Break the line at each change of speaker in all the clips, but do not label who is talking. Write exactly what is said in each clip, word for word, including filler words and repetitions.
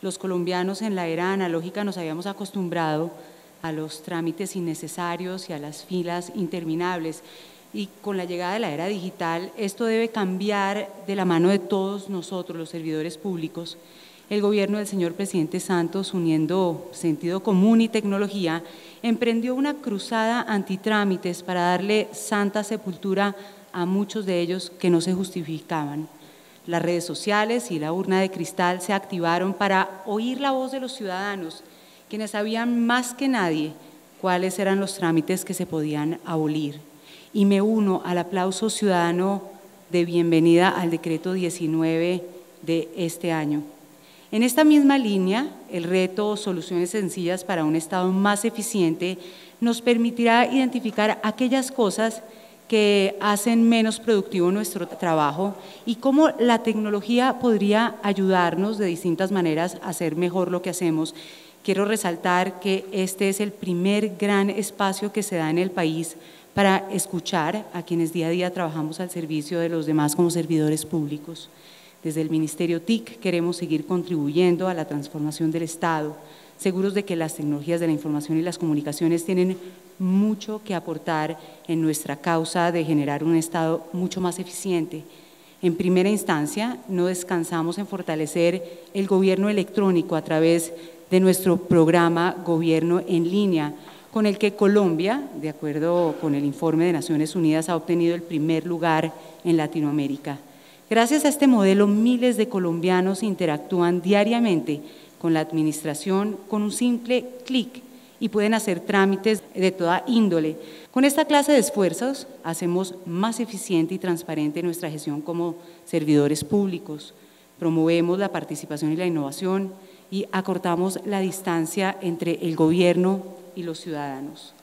Los colombianos en la era analógica nos habíamos acostumbrado a los trámites innecesarios y a las filas interminables. Y con la llegada de la era digital, esto debe cambiar de la mano de todos nosotros, los servidores públicos. El gobierno del señor presidente Santos, uniendo sentido común y tecnología, emprendió una cruzada antitrámites para darle santa sepultura a muchos de ellos que no se justificaban. Las redes sociales y la urna de cristal se activaron para oír la voz de los ciudadanos, quienes sabían más que nadie cuáles eran los trámites que se podían abolir. Y me uno al aplauso ciudadano de bienvenida al decreto diecinueve de este año. En esta misma línea, el reto Soluciones Sencillas para un Estado más eficiente nos permitirá identificar aquellas cosas que hacen menos productivo nuestro trabajo y cómo la tecnología podría ayudarnos de distintas maneras a hacer mejor lo que hacemos. Quiero resaltar que este es el primer gran espacio que se da en el país para escuchar a quienes día a día trabajamos al servicio de los demás como servidores públicos. Desde el Ministerio T I C queremos seguir contribuyendo a la transformación del Estado, seguros de que las tecnologías de la información y las comunicaciones tienen mucho que aportar en nuestra causa de generar un Estado mucho más eficiente. En primera instancia, no descansamos en fortalecer el gobierno electrónico a través de nuestro programa Gobierno en Línea, con el que Colombia, de acuerdo con el informe de Naciones Unidas, ha obtenido el primer lugar en Latinoamérica. Gracias a este modelo, miles de colombianos interactúan diariamente con la administración con un simple clic y pueden hacer trámites de toda índole. Con esta clase de esfuerzos hacemos más eficiente y transparente nuestra gestión como servidores públicos, promovemos la participación y la innovación y acortamos la distancia entre el gobierno y los ciudadanos.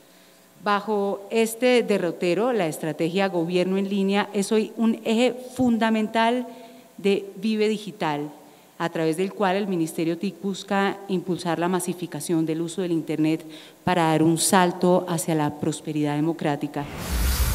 Bajo este derrotero, la estrategia Gobierno en Línea es hoy un eje fundamental de Vive Digital, a través del cual el Ministerio T I C busca impulsar la masificación del uso del Internet para dar un salto hacia la prosperidad democrática.